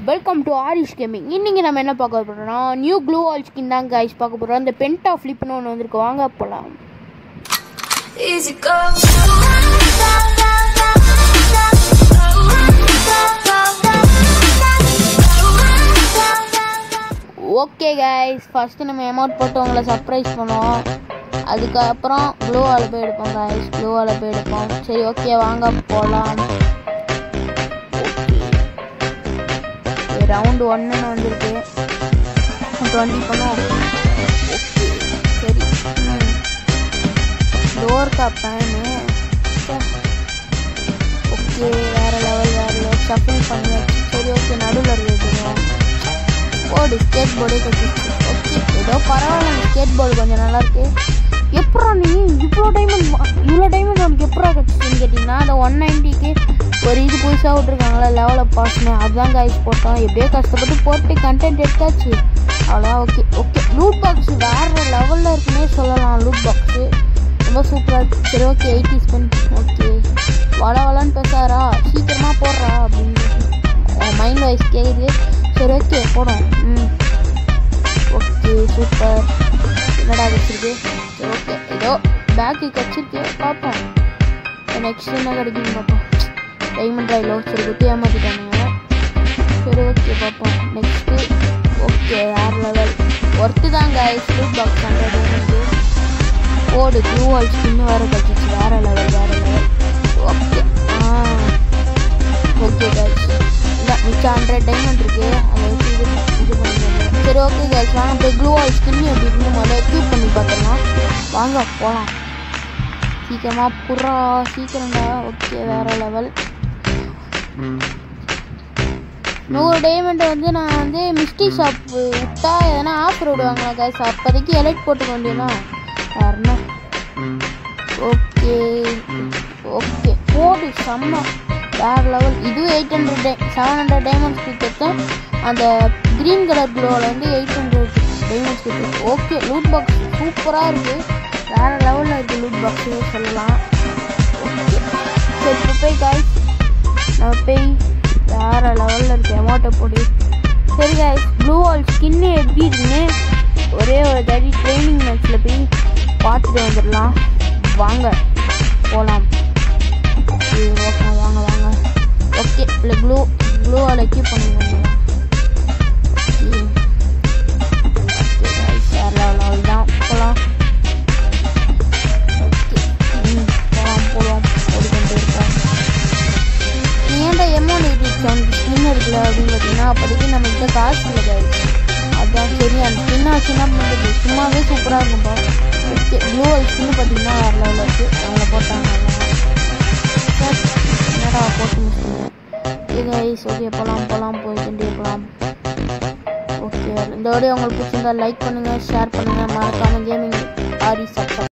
Welcome to Aarish gaming. இன்றைக்கி நம்ம என்ன பார்க்க போகிறோம்னா நியூ க்ளூ வால் ஸ்கின் தான் கைஸ் பார்க்க போகிறோம். அந்த பென்டா ஃப்ளிப்னு ஒன்று வந்திருக்கு, வாங்க போகலாம். ஓகே கைஸ், ஃபஸ்ட்டு நம்ம அமௌண்ட் போட்டு உங்களை சர்ப்ரைஸ் பண்ணுவோம். அதுக்கப்புறம் க்ளூ வால் போய் எடுப்போம் கைஸ், க்ளூ வால் போய் எடுப்போம். சரி ஓகே வாங்க போகலாம். ரவுண்டு 1 வந்திருக்கு, 20 பண்ணுவோம். ஓகே சரி, டோர் காப்பேன்னு ஓகே, வேறு லெவல் ஷஃபில் பண்ணியாச்சு. சரி ஓகே, நடுவில் இருக்கிறோம் போர்டு, ஸ்கேட் போர்டே கட்டிச்சு. ஓகே ஏதோ பரவாயில்ல, ஸ்கேட் போர்டு கொஞ்சம் நல்லாயிருக்கு. எப்படா நீ இவ்வளோ டைமண்ட் உனக்கு எப்படா கட்டிச்சுன்னு கேட்டிங்கன்னா, அந்த 190க்கு ஒரு இது புதுசாக விட்ருக்காங்களா லெவலில் பாஸ்னு, அதுதான் கைஸ் போட்டோம். எப்படியோ கஷ்டப்பட்டு போட்டு கண்டென்ட் எடுத்தாச்சு, அவ்வளோதான். ஓகே ஓகே, லூட் பாக்ஸு வேறு லெவலில் இருக்குன்னே சொல்லலாம். லூட் பாக்ஸு ரொம்ப சூப்பராக இருக்குது. சரி ஓகே, 80 ஸ்பென். ஓகே வளன்னு பேசாரா, சீக்கிரமாக போடுறா அப்படின்னு மைண்ட் வாய்ஸ் கேட்குது. சரி ஓகே போடும். ஓகே சூப்பர், என்னடா வச்சிருக்கு. சரி ஓகே, ஏதோ பேக்கு கச்சிருக்கு, பார்ப்போம் நெக்ஸ்ட் என்ன கிடைக்குன்னு பார்ப்போம். டைமண்ட் ராயிலோ சரி குட்டி ஏமாற்றிட்டானுங்க. சரி ஓகே பார்ப்போம் நெக்ஸ்ட்டு. ஓகே வேறு லெவல் ஒர்த்து தான் கைஸ். லூட் பாக்ஸ் 100 டைமண்ட்டு ஓடு க்ளூ வால் ஸ்கின்னு வேறு கழிச்சிச்சு. வேறு லெவல் ஓகே ஓகே கைஸ், இல்லை மிச்சம் 100 டைமண்ட் இருக்குது, அதை வச்சு இது பண்ணிக்கோங்க. சரி ஓகே கைஸ், வாங்க போய் க்ளூ வால் ஸ்கின்னு எப்படி இருக்குன்னு முதல்ல எக்யூப் பண்ணி பார்த்துக்கலாம். வாங்க போகலாம் சீக்கிரமாக, புறா சீக்கிரம்டா. ஓகே வேறு லெவல் 100 டைமண்ட் வந்து நான் வந்து மிஸ்டி ஷாப் விட்டா எதனா ஆஃபர் விடுவாங்களா கைஸ், அப்போதைக்கு எலைட் போட்டுக்க வேண்டியதான் யாருன்னா. ஓகே ஓகே போடு செம்ம வேறு லெவல். இது 700 டைமண்ட்ஸ் கொடுத்து, அந்த க்ரீன் கலர் க்ளோவில் வந்து 800 டைமண்ட்ஸ் கொடுத்து. ஓகே லூட் பாக்ஸ் சூப்பராக இருக்குது, வேறு லெவலில் இருக்குது லூட் பாக்ஸு சொல்லலாம். ஓகே சரி இப்போ போய் கைஸ் நம்ம போய் வேறு லெவலில் இருக்குது அமௌண்ட்டை போடி. சரி கைஸ், ப்ளூ வால் ஸ்கின்னு எப்படி இருக்குன்னு ஒரே ஒரு தடி ட்ரைனிங் மேட்ச்சில் போய் பார்த்துட்டு வந்துடலாம். வாங்க போகலாம். ஓகே ஓகே வாங்க வாங்க. ஓகே இல்லை ப்ளூ வால் எக்யூப் பண்ணிடுவாங்க. ஓகே கைஸ் வேறு லெவல் தான், போகலாம். ஓடிக்கொண்டு இருக்கோம். ஏன்டா எமௌண்ட் ஸ்கின் இருக்குல்ல அப்படின்னு பார்த்தீங்கன்னா, அப்போதைக்கு நம்மகிட்ட காசு இல்லை, அதுதான் சரி. அந்த ஸ்கின்னை வச்சு என்ன பண்ணுறது, சும்மாவே சூப்பராக இருக்கும்பா. ஓகே ப்ளூ வால் ஸ்கின்னு பார்த்தீங்கன்னா வேறு லெவலில் இருக்குது, அவங்க போட்டாங்க. என்னடா போட்டு முடிச்சுங்க. ஓகே கைஸ் ஓகே போகலாம் போய்கிட்டே போகலாம். ஓகே இந்த வீடியோ உங்களுக்கு பிடிச்சிருந்தா லைக் பண்ணுங்கள், ஷேர் பண்ணுங்கள், மறக்காமல் கேமிங் ஆரி சப்ஸ்கிரைப்